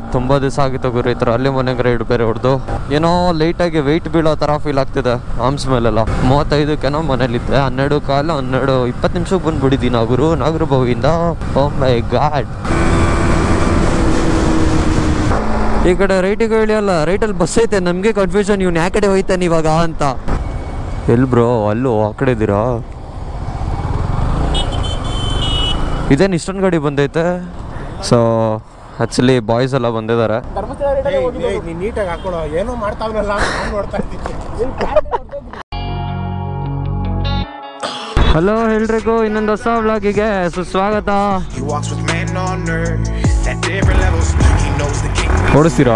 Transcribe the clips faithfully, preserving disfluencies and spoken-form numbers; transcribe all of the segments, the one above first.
ತುಂಬ ದಿವಸ ಆಗಿತ್ತು ಗುರು ಈ ಥರ ಅಲ್ಲಿ ಮನೆಗೆ ರೈಡ್ ಬೇರೆ ಹೊಡೆದು ಏನೋ ಲೈಟಾಗಿ ವೆಯ್ಟ್ ಬೀಳೋ ಥರ ಫೀಲ್ ಆಗ್ತಿದೆ ಆರ್ಮ್ಸ್ ಮೇಲೆಲ್ಲ. ಮೂವತ್ತೈದಕ್ಕೇನೋ ಮನೇಲಿದ್ದೆ, ಹನ್ನೆರಡು ಕಾಲು ಹನ್ನೆರಡು ಇಪ್ಪತ್ತು ನಿಮಿಷಕ್ಕೆ ಬಂದುಬಿಟ್ಟಿದ್ದೀನಿ ನಾಗರು ನಾಗರು ಬಾವಿಯಿಂದ. Oh my god. ಈ ಕಡೆ ರೈಟಿಗೆ ಹೇಳಿಯಲ್ಲ, ರೈಟಲ್ಲಿ ಬಸ್ ಐತೆ, ನಮಗೆ ಕನ್ಫ್ಯೂಷನ್ ಇವ್ನು ಯಾವ ಕಡೆ ಹೋಯ್ತಾನೆ ಇವಾಗ ಅಂತ. ಎಲ್ಲಿ ಬ್ರೋ ಅಲ್ಲೂ ಆ ಕಡೆ ಇದ್ದೀರಾ? ಇದೇನು ಇಷ್ಟೊಂದು ಗಾಡಿ ಬಂದೈತೆ. ಸೊ ಆ್ಯಕ್ಚುಲಿ ಬಾಯ್ಸ್ ಎಲ್ಲ ಬಂದಿದ್ದಾರೆ. ಹಲೋ ಎಲ್ರಿಗೂ ಇನ್ನೊಂದು ಹೊಸ ವ್ಲಾಗಿಗೆ ಸುಸ್ವಾಗತ. ಓಡಿಸ್ತೀರಾ?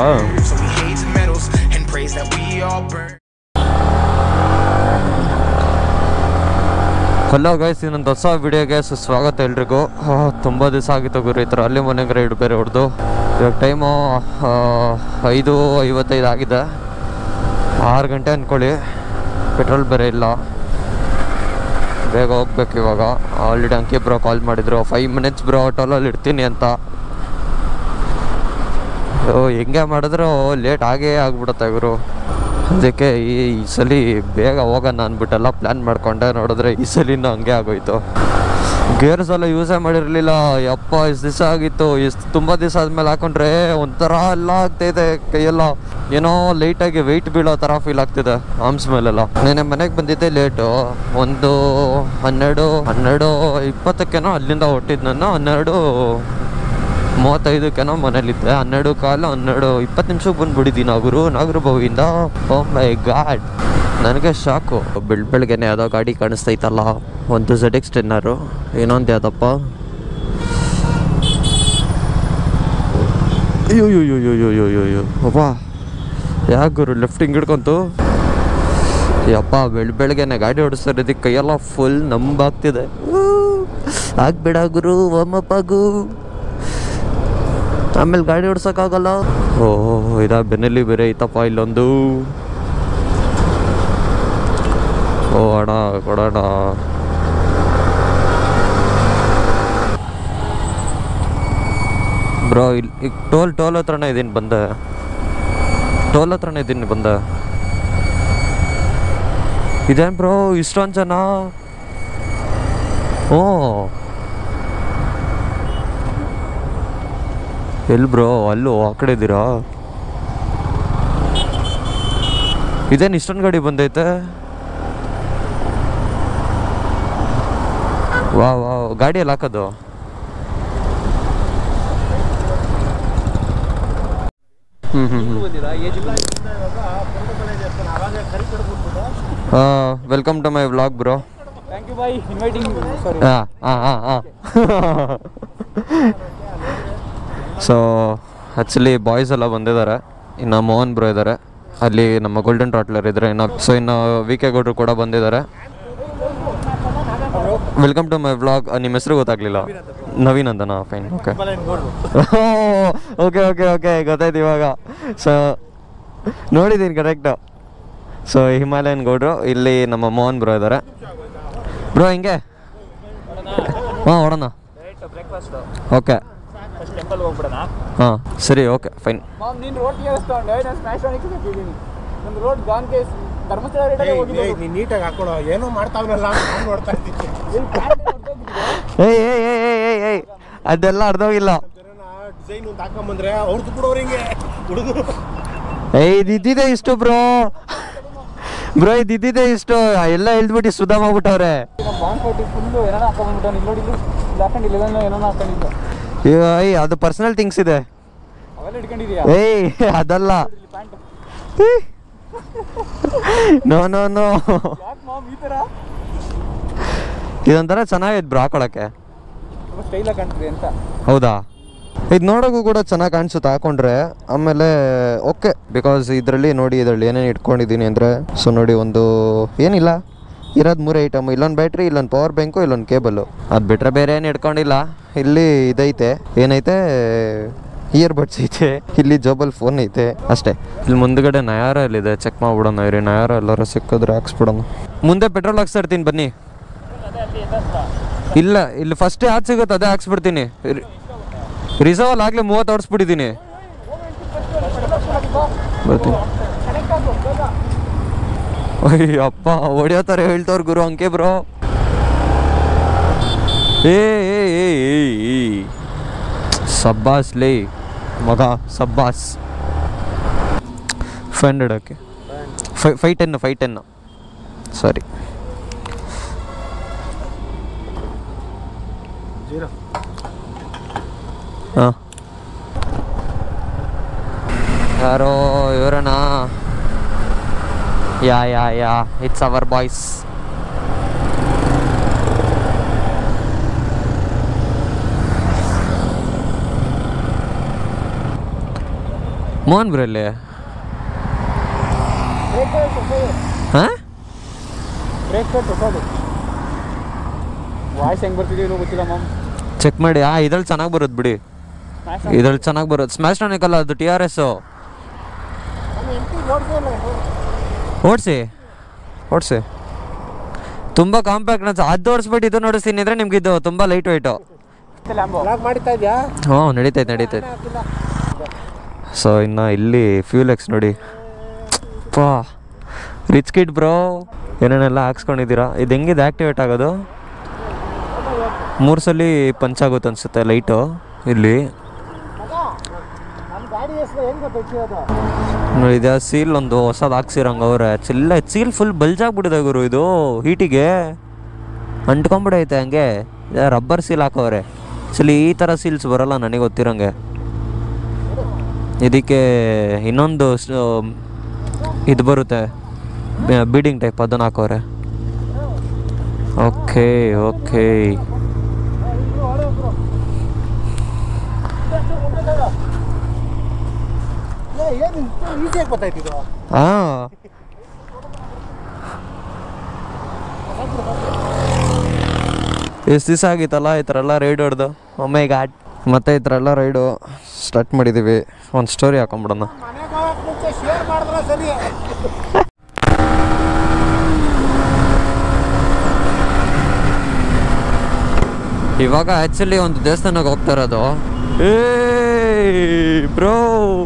ಹಲೋ ಗೈಸ್, ಇನ್ನೊಂದು ಹೊಸ ವಿಡಿಯೋಗೆ ಸುಸ್ವಾಗತ ಎಲ್ರಿಗೂ. ತುಂಬ ದಿವಸ ಆಗಿತ್ತು ಗುರು ಈ ಥರ ಅಲ್ಲಿ ಮನೆಗೆ ರೈಡ್ ಬೇರೆ ಹೊಡೆದು. ಇವಾಗ ಟೈಮು ಐದು ಐವತ್ತೈದು ಆಗಿದೆ, ಆರು ಗಂಟೆ ಅಂದ್ಕೊಳ್ಳಿ. ಪೆಟ್ರೋಲ್ ಬೇರೆ ಇಲ್ಲ, ಬೇಗ ಹೋಗ್ಬೇಕು ಇವಾಗ. ಆಲ್ರೆಡಿ ಅಂಕಿ ಬ್ರೋ ಕಾಲ್ ಮಾಡಿದ್ರು, ಫೈವ್ ಮಿನಿಟ್ಸ್ ಬ್ರೋ ಆಟೋಲಲ್ಲಿ ಇರ್ತೀನಿ ಅಂತ. ಓ ಹೆಂಗೆ ಮಾಡಿದ್ರು ಲೇಟ್ ಆಗೇ ಆಗ್ಬಿಡುತ್ತೆ ಗುರು. ಅದಕ್ಕೆ ಈ ಸಲ ಬೇಗ ಹೋಗೋಣ ಅಂದ್ಬಿಟ್ಟೆಲ್ಲ ಪ್ಲ್ಯಾನ್ ಮಾಡ್ಕೊಂಡೆ. ನೋಡಿದ್ರೆ ಈ ಸಲಿನೂ ಹಂಗೆ ಆಗೋಯ್ತು. ಗೇರ್ಸ್ ಎಲ್ಲ ಯೂಸೇ ಮಾಡಿರಲಿಲ್ಲ. ಯಪ್ಪ ಇಷ್ಟು ದಿವಸ ಆಗಿತ್ತು, ಎಷ್ಟು ತುಂಬ ದಿವಸ ಆದಮೇಲೆ ಹಾಕೊಂಡ್ರೆ ಒಂಥರ ಎಲ್ಲ ಆಗ್ತಾಯಿದೆ ಕೈಯೆಲ್ಲ. ಏನೋ ಲೈಟಾಗಿ ವೆಯ್ಟ್ ಬೀಳೋ ಥರ ಫೀಲ್ ಆಗ್ತಿದೆ ಆರ್ಮ್ಸ್ ಮೇಲೆಲ್ಲ. ನೆನ್ನೆ ಮನೆಗೆ ಬಂದಿದ್ದೆ ಲೇಟು, ಒಂದು ಹನ್ನೆರಡು ಹನ್ನೆರಡು ಇಪ್ಪತ್ತಕ್ಕೇನೋ ಅಲ್ಲಿಂದ ಹೊಟ್ಟಿದ್ದು ನಾನು. ಹನ್ನೆರಡು ಮೂವತ್ತೈದಕ್ಕೇನೋ ಮನೇಲಿದ್ದೆ, ಹನ್ನೆರಡು ಕಾಲು ಹನ್ನೆರಡು ಇಪ್ಪತ್ತು ನಿಮಿಷಕ್ಕೆ ಬಂದುಬಿಟ್ಟಿದ್ದೀನಿ ನಾಗರು ನಾಗರು ಬಾವಿಯಿಂದ. Oh my god. ನನಗೆ ಶಾಕು. ಬೆಳ್ ಬೆಳಗ್ಗೆನೆ ಯಾವುದೋ ಗಾಡಿ ಕಾಣಿಸ್ತೈತಲ್ಲ, ಒಂದು ಝೆಡ್ ಎಕ್ಸ್ ಟೆನ್ನರು, ಇನ್ನೊಂದು ಯಾವುದಪ್ಪ, ಅಯ್ಯೋ ಯೋ ಯೋ ಯೋ ಯೋ ಯೋ ಯೋ ಅಪ್ಪ ಯಾಕೆ ಗುರು ಲೆಫ್ಟ್ ಹಿಂಗೆ ಹಿಡ್ಕೊಂತು. ಯಪ್ಪ ಬೆಳ್ ಬೆಳಗ್ಗೆನೆ ಗಾಡಿ ಓಡಿಸ್ತಿರೋದಕ್ಕೆ ಕೈಯೆಲ್ಲ ಫುಲ್ ನಂಬಾಗ್ತಿದೆ. ಆಗ್ಬೇಡ ಗುರು ಒಮ್ಮಪ್ಪಾಗು, ಆಮೇಲೆ ಗಾಡಿ ಓಡ್ಸೋಕ್ಕಾಗಲ್ಲ. ಓಹ್ ಇದಾ ಬೆನ್ನಲ್ಲಿ ಬೇರೆ ಐತಪ್ಪ ಇಲ್ಲೊಂದು. ಓ ಅಣ್ಣ ಕೊಡೋಣ. ಬ್ರೋ ಇಲ್ಲಿ ಈಗ ಟೋಲ್ ಟೋಲ್ ಹತ್ರನೇ ಇದ್ದೀನಿ ಬಂದೆ, ಟೋಲ್ ಹತ್ರನೇ ಇದ್ದೀನಿ ಬಂದೆ. ಇದೇನು ಬ್ರೋ ಇಷ್ಟೊಂದು ಜನ? ಓ ಎಲ್ಲಿ ಬ್ರೋ ಅಲ್ಲೂ ಆ ಕಡೆ ಇದ್ದೀರಾ? ಇದೇನು ಇಷ್ಟೊಂದು ಗಾಡಿ ಬಂದೈತೆ? ವಾ ವಾ ಗಾಡಿಯಲ್ಲಿ ಹಾಕೋದು. ಹ್ಞೂ ಹ್ಞೂ ಹ್ಞೂ ಹಾಂ welcome to my vlog bro. Thank you by inviting. ಹಾಂ ಹಾಂ ಹಾಂ ಹಾಂ ಸೊ ಆ್ಯಕ್ಚುಲಿ ಬಾಯ್ಸ್ ಎಲ್ಲ ಬಂದಿದ್ದಾರೆ. ಇನ್ನು ಮೋಹನ್ ಬ್ರೋ ಇದ್ದಾರೆ, ಅಲ್ಲಿ ನಮ್ಮ ಗೋಲ್ಡನ್ ಟ್ರಾಟ್ಲರ್ ಇದ್ದಾರೆ ಇನ್ನು. ಸೊ ಇನ್ನು ವಿ ಕೆ ಗೌಡ್ರು ಕೂಡ ಬಂದಿದ್ದಾರೆ. Welcome to my vlog. ನಿಮ್ಮ ಹೆಸರು ಗೊತ್ತಾಗಲಿಲ್ಲ? ನವೀನ್ ಅಂತನಾ? Fine, okay okay okay okay ಗೊತ್ತಾಯ್ತು ಇವಾಗ. ಸೊ ನೋಡಿದ್ದೀನಿ ಕರೆಕ್ಟು. ಸೊ ಹಿಮಾಲಯನ್ ಗೌಡ್ರು, ಇಲ್ಲಿ ನಮ್ಮ ಮೋಹನ್ ಬ್ರೋ ಇದ್ದಾರೆ. ಬ್ರೋ ಹಿಂಗೆ ಹಾಂ ಹೊಡೋಣ. ಓಕೆ ಹಾಂ ಸರಿ ಓಕೆ ಫೈನ್. ಅದೆಲ್ಲ ಅರ್ಧೋಗಿಲ್ಲ. ಏಯ್ ಇದ್ದಿದ್ದೆ ಇಷ್ಟು ಬ್ರೋ, ಬ್ರೋ ಇದ್ದಿದ್ದೆ ಇಷ್ಟು ಎಲ್ಲ ಎಳ್ದ್ಬಿಟ್ಟು ಸುಧಾ ಮಾಡ್ಬಿಟ್ಟವ್ರೆ. ಏಯ್ ಅದು ಪರ್ಸನಲ್ ಥಿಂಗ್ಸ್ ಇದೆ. ಏಯ್ ಅದಲ್ಲ, ನೋ ನೋ ನೋ ಇದೊಂಥರ ಚೆನ್ನಾಗೈತೆ ಬ್ರೋ ಹಾಕೊಳಕ್ಕೆ. ಹೌದಾ? ಇದು ನೋಡೋಕ್ಕೂ ಕೂಡ ಚೆನ್ನಾಗಿ ಕಾಣಿಸುತ್ತೆ ಹಾಕೊಂಡ್ರೆ. ಆಮೇಲೆ ಓಕೆ ಬಿಕಾಸ್ ಇದರಲ್ಲಿ ನೋಡಿ, ಇದರಲ್ಲಿ ಏನೇನು ಇಟ್ಕೊಂಡಿದ್ದೀನಿ ಅಂದರೆ, ಸೊ ನೋಡಿ ಒಂದು ಏನಿಲ್ಲ ಇರೋದು ಮೂರು ಐಟಮ್. ಇಲ್ಲೊಂದು ಬ್ಯಾಟ್ರಿ, ಇಲ್ಲೊಂದು ಪವರ್ ಬ್ಯಾಂಕು, ಇಲ್ಲೊಂದು ಕೇಬಲ್ಲು. ಅದು ಬಿಟ್ಟರೆ ಬೇರೆ ಏನು ಇಟ್ಕೊಂಡಿಲ್ಲ. ಇಲ್ಲಿ ಇದೈತೆ, ಏನೈತೆ ಇಯರ್ ಬಡ್ಸ್ ಐತೆ, ಇಲ್ಲಿ ಜೋಬಲ್ ಫೋನ್ ಐತೆ ಅಷ್ಟೇ. ಇಲ್ಲಿ ಮುಂದ್ಗಡೆ ನಯಾರ ಎಲ್ಲಿದೆ ಚೆಕ್ ಮಾಡ್ಬಿಡೋಣ ಇರಿ. ನಯಾರ ಎಲ್ಲರೂ ಸಿಕ್ಕಿದ್ರೆ ಹಾಕ್ಸ್ಬಿಡೋಣ. ಮುಂದೆ ಪೆಟ್ರೋಲ್ ಹಾಕ್ಸ್ತಾ ಇರ್ತೀನಿ ಬನ್ನಿ. ಇಲ್ಲ ಇಲ್ಲಿ ಫಸ್ಟ್ ಯಾವ್ದು ಸಿಗುತ್ತೆ ಅದೇ ಹಾಕ್ಸ್ಬಿಡ್ತೀನಿ. ರಿಸರ್ವಲ್ಲಿ ಆಗಲೇ ಮೂವತ್ತು ಹೊಡ್ಸ್ಬಿಟ್ಟಿದ್ದೀನಿ. ಬರ್ತೀನಿ. ಅಯ್ಯಪ್ಪ ಹೊಡಿಯೋ ಥರ ಹೇಳ್ತವ್ರು ಗುರು ಅಂಕೆ ಬ್ರೋ. ಏ ಸಬ್ಬಾಸ್ ಲೇ ಮಗ ಸಬ್ಬಾಸ್. Five hundred okay five five ten five ten sorry. ಹಾಂ ಯಾರೋ ಇವರನಾ? Yeah yeah yeah it's our boys. Mohan ಬ್ರಲ್ಲಿ ಹಾಂ ವಾಯ್ಸ್ ಹೆಂಗೆ ಬರ್ತಿದ್ದೀವಿ ಗೊತ್ತಿಲ್ಲ ಮ್ಯಾಮ್. ಚೆಕ್ ಮಾಡಿ. ಆ ಇದ್ರಲ್ಲಿ ಚೆನ್ನಾಗಿ ಬರೋದು ಬಿಡಿ, ಇದ್ರಲ್ಲಿ ಚೆನ್ನಾಗಿ ಬರೋದು. ಸ್ಮ್ಯಾಶ್ ಟಾನಿಕಲ್ಲ ಅದು, ಟಿ ಆರ್ ಎಸ್ಸು. ಓಡಿಸಿ ಓಡಿಸಿ ತುಂಬ ಕಾಂಪ್ಯಾಕ್ಟ್ ಅನ್ಸ. ಅದು ಓಡಿಸ್ಬಿಟ್ಟು ಇದು ನೋಡಿಸ್ತೀನಿ ಅಂದರೆ ನಿಮ್ಗೆ ಇದು ತುಂಬ ಲೈಟ್ ವೆಯ್ಟು. ಹ್ಞೂ ನಡೀತೈತೆ ನಡೀತೈತೆ. ಸೊ ಇನ್ನು ಇಲ್ಲಿ ಫ್ಯೂಲ್ ಎಕ್ಸ್ ನೋಡಿ ಪಾ ರಿಚ್ ಕಿಡ್ ಬ್ರೋ. ಏನೇನೆಲ್ಲ ಹಾಕ್ಸ್ಕೊಂಡಿದ್ದೀರಾ. ಇದು ಹೆಂಗಿದೆ ಆ್ಯಕ್ಟಿವೇಟ್ ಆಗೋದು? ಮೂರು ಸಲ ಪಂಚ್ ಆಗುತ್ತೆ ಅನಿಸುತ್ತೆ ಲೈಟು ಇಲ್ಲಿ. ಇದೆ ಸೀಲ್ ಒಂದು ಹೊಸದು ಹಾಕ್ಸಿರಂಗೆ ಅವ್ರೆ. ಚಿಲ್ಲ ಸೀಲ್ ಫುಲ್ ಬಲ್ಜಾಗ್ಬಿಟ್ಟಿದೆ ಗುರು. ಇದು ಹೀಟಿಗೆ ಅಂಟ್ಕೊಂಬಿಡೈತೆ ಹಂಗೆ. Rubber seal ಹಾಕವ್ರೆ. ಆ್ಯಕ್ಚುಲಿ ಈ ಥರ ಸೀಲ್ಸ್ ಬರೋಲ್ಲ ನನಗೆ ಗೊತ್ತಿರೋಂಗೆ. ಇದಕ್ಕೆ ಇನ್ನೊಂದು ಇದು ಬರುತ್ತೆ ಬೀಡಿಂಗ್ ಟೈಪ್, ಅದನ್ನು ಹಾಕೋರೆ. ಓಕೆ ಓಕೆ ಹಾಂ ಎಷ್ಟು ದಿವಸ ಆಗಿತ್ತಲ್ಲ ಈ ಥರ ಎಲ್ಲ ರೈಡ್ ಹೊಡೆದು. ಒಮ್ಮೆ ಘಾಟ್ ಮತ್ತೆ ಈ ಥರ ಎಲ್ಲ ರೈಡು ಸ್ಟಾರ್ಟ್ ಮಾಡಿದ್ದೀವಿ. ಒಂದು ಸ್ಟೋರಿ ಹಾಕೊಂಬಿಡೋಣ. ಇವಾಗ ಆ್ಯಕ್ಚುಲಿ ಒಂದು ದೇವಸ್ಥಾನಕ್ಕೆ ಹೋಗ್ತಾ ಇರೋದು. ಏ ಬ್ರೋ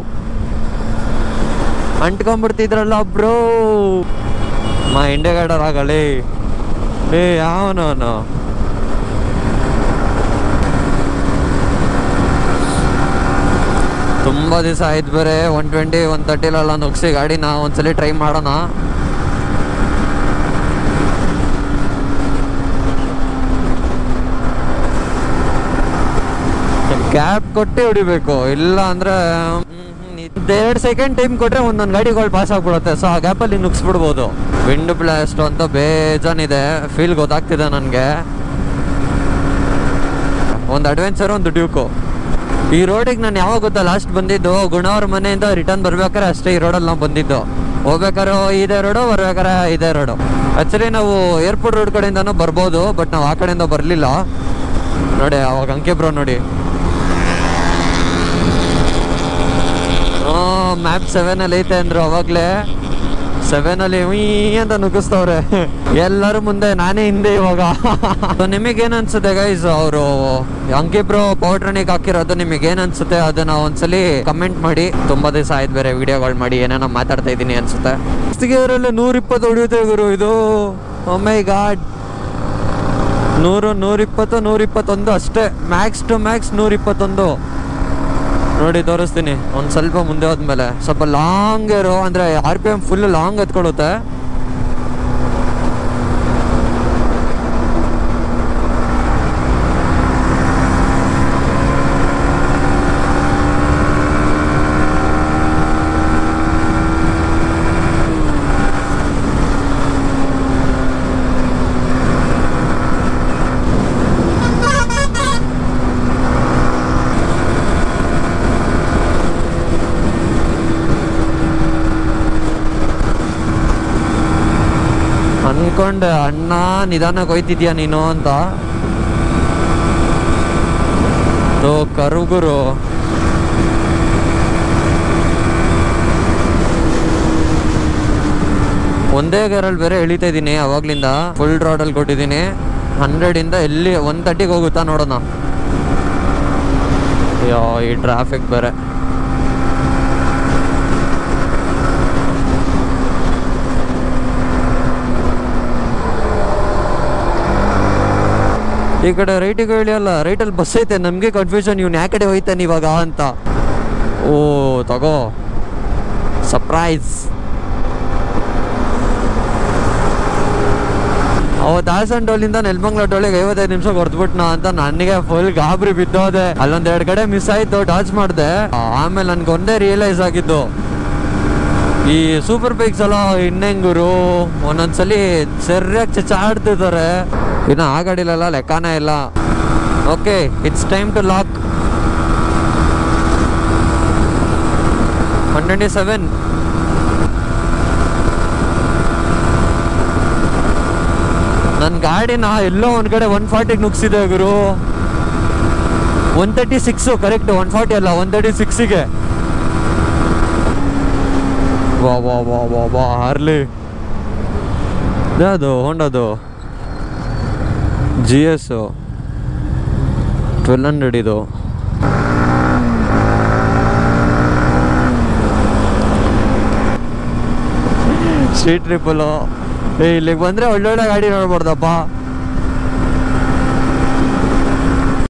ಅಂಟ್ಕೊಂಡ್ಬಿಡ್ತಿದ್ರಲ್ಲ ಬ್ರೋ. ಮಾ ಇಂಡಿಯಾ ಗಾರ್ಡರ್ ಆಗಲಿ. ಏ ಯಾವನವನು ತುಂಬ ದಿವಸ ಆಯ್ತು ಬೇರೆ. ಒನ್ ಟ್ವೆಂಟಿ ಒನ್ ತರ್ಟಿಲೆಲ್ಲ ನುಗ್ಸಿ ಗಾಡಿನ ಒಂದ್ಸಲಿ ಟ್ರೈ ಮಾಡೋಣ. ಗ್ಯಾಪ್ ಕೊಟ್ಟು ಹೊಡಿಬೇಕು, ಇಲ್ಲ ಅಂದರೆ ಎರಡು ಸೆಕೆಂಡ್ ಟೈಮ್ ಕೊಟ್ಟರೆ ಒಂದೊಂದು ಗಾಡಿಗಳು ಪಾಸ್ ಆಗ್ಬಿಡುತ್ತೆ. ಸೊ ಆ ಗ್ಯಾಪಲ್ಲಿ ನುಗ್ಸ್ಬಿಡ್ಬೋದು. ವಿಂಡ್ ಬ್ಲಾಸ್ಟ್ ಅಂತ ಬೇಜಾನಿದೆ. ಫೀಲ್ ಗೊತ್ತಾಗ್ತಿದೆ ನನಗೆ. ಒಂದು ಅಡ್ವೆಂಚರ್, ಒಂದು ಡ್ಯೂಕು. ಈ ರೋಡಿಗೆ ನಾನು ಯಾವಾಗ ಗೊತ್ತಾ ಲಾಸ್ಟ್ ಬಂದಿದ್ದು? ಗುಣವ್ರ ಮನೆಯಿಂದ ರಿಟರ್ನ್ ಬರ್ಬೇಕಾರೆ ಅಷ್ಟೇ ಈ ರೋಡಲ್ಲಿ ನಾವು ಬಂದಿದ್ದು. ಹೋಗ್ಬೇಕಾದ್ರೆ ಇದೇ ರೋಡು, ಬರ್ಬೇಕಾರೆ ಇದೇ ರೋಡು. ಆ್ಯಕ್ಚುಲಿ ನಾವು ಏರ್ಪೋರ್ಟ್ ರೋಡ್ ಕಡೆಯಿಂದನೂ ಬರ್ಬೋದು, ಬಟ್ ನಾವು ಆ ಕಡೆಯಿಂದ ಬರಲಿಲ್ಲ. ನೋಡಿ ಅವಾಗ ಅಂಕೆ ಬ್ರೋ ನೋಡಿ. ಹಾಂ ಮ್ಯಾಪ್ ಸೆವೆನಲ್ಲಿ ಐತೆ ಅಂದರು ಅವಾಗಲೇ. ಸೆವೆನಲ್ಲಿ ವೀ ಅಂತ ನುಗ್ಗಿಸ್ತವ್ರೆ ಎಲ್ಲರೂ ಮುಂದೆ, ನಾನೇ ಹಿಂದೆ ಇವಾಗ. ನಿಮಗೇನು ಅನ್ಸುತ್ತೆ ಗೈಸ್? ಅವರು ಅಂಕಿ ಬ್ರೋ ಪವರ್ ಟ್ರನಿಗೆ ಹಾಕಿರೋದು ನಿಮಗೇನು ಅನ್ಸುತ್ತೆ? ಅದನ್ನ ಒಂದ್ಸಲಿ ಕಮೆಂಟ್ ಮಾಡಿ. ತುಂಬ ದಿವಸ ಆಯ್ತು ಬೇರೆ ವಿಡಿಯೋಗಳು ಮಾಡಿ, ಏನೇನೋ ಮಾತಾಡ್ತಾ ಇದ್ದೀನಿ ಅನ್ಸುತ್ತೆ. ಇವರಲ್ಲಿ ನೂರ ಇಪ್ಪತ್ತು ಹೊಡಿಯುತ್ತೆ ಗುರು ಇದು. Oh my god. ನೂರು ನೂರಿಪ್ಪತ್ತು ನೂರಿಪ್ಪತ್ತೊಂದು ಅಷ್ಟೇ, ಮ್ಯಾಕ್ಸ್ ಟು ಮ್ಯಾಕ್ಸ್ ನೂರ ಇಪ್ಪತ್ತೊಂದು. ನೋಡಿ ತೋರಿಸ್ತೀನಿ. ಒಂದು ಸ್ವಲ್ಪ ಮುಂದೆ ಹೋದ್ಮೇಲೆ ಸ್ವಲ್ಪ ಲಾಂಗ್ ಇರೋ ಅಂದರೆ R P M full long ಹತ್ಕೊಳ್ಳುತ್ತೆ. ಅನ್ಕೊಂಡೆ ಅಣ್ಣ ನಿಧಾನಕ್ಕೆ ಹೋಯ್ತಿದ್ಯಾ ನೀನು ಅಂತ. ಕರುಗುರು ಒಂದೇ ಗೇರಲ್ಲಿ ಬೇರೆ ಎಳಿತಾ ಇದ್ದೀನಿ ಅವಾಗ್ಲಿಂದ. ಫುಲ್ ರೋಡಲ್ಲಿ ಕೊಟ್ಟಿದ್ದೀನಿ. ಹಂಡ್ರೆಡಿಂದ ಎಲ್ಲಿ ಒನ್ ತರ್ಟಿಗೆ ಹೋಗುತ್ತಾ ನೋಡೋಣ. ಅಯ್ಯೋ ಈ ಟ್ರಾಫಿಕ್ ಬೇರೆ. ಈ ಕಡೆ ರೈಟಿಗೆ ಹೇಳಿಯಲ್ಲ, ರೈಟಲ್ಲಿ ಬಸ್ ಐತೆ. ನಮಗೆ ಕನ್ಫ್ಯೂಷನ್, ಇವ್ನು ಯಾವ ಕಡೆ ಹೋಯ್ತಾನೆ ಇವಾಗ ಅಂತ. ಓ ತಗೋ ಸರ್ಪ್ರೈಸ್. ಅವತ್ತು ಆಸಂಡೋಲಿಂದ ನೆಲಮಂಗ್ಲ ಟೋಳಿಗೆ ಐವತ್ತೈದು ನಿಮಿಷ ಹೊಡೆದ್ಬಿಟ್ನಾ ಅಂತ ನನಗೆ ಫುಲ್ ಗಾಬರಿ ಬಿದ್ದೋದೆ. ಅಲ್ಲೊಂದ್ ಎರಡು ಕಡೆ ಮಿಸ್ ಆಯ್ತು, ಡಾಚ್ ಮಾಡಿದೆ. ಆಮೇಲೆ ನನ್ಗೆ ಒಂದೇ ರಿಯಲೈಸ್ ಆಗಿದ್ದು, ಈ ಸೂಪರ್ ಬೈಕ್ಸ್ ಎಲ್ಲ ಇನ್ನೆಂಗುರು ಒಂದೊಂದ್ಸಲಿ ಸರಿಯಾಗಿ ಚಚಾಡ್ತಿದ್ದಾರೆ. ಇನ್ನು ಆ ಗಾಡಿಲೆಲ್ಲ ಲೆಕ್ಕನೇ ಇಲ್ಲ. Okay, it's time to lock. One twenty seven. ನನ್ನ ಗಾಡಿನ ಎಲ್ಲೋ ಒಂದು ಕಡೆ ಒನ್ ಫಾರ್ಟಿಗೆ ನುಗ್ಸಿದೆ ಗುರು. One thirty six correct, one forty ಅಲ್ಲ, ಒನ್ ತರ್ಟಿ ಸಿಕ್ಸಿಗೆ. ವಾ ವಾ ವಾ ವಾ ವಾ ಹಾರ್ಲಿ. ಯಾವುದು ಹೊಂಡದು ಜಿ ಎಸ್ ಟ್ವೆಲ್ ಹಂಡ್ರೆಡ್ ಇದು. Street triple. ಏ ಇಲ್ಲಿಗೆ ಬಂದರೆ ಒಳ್ಳೊಳ್ಳೆ ಗಾಡಿ ನೋಡ್ಬಾರ್ದಪ್ಪ.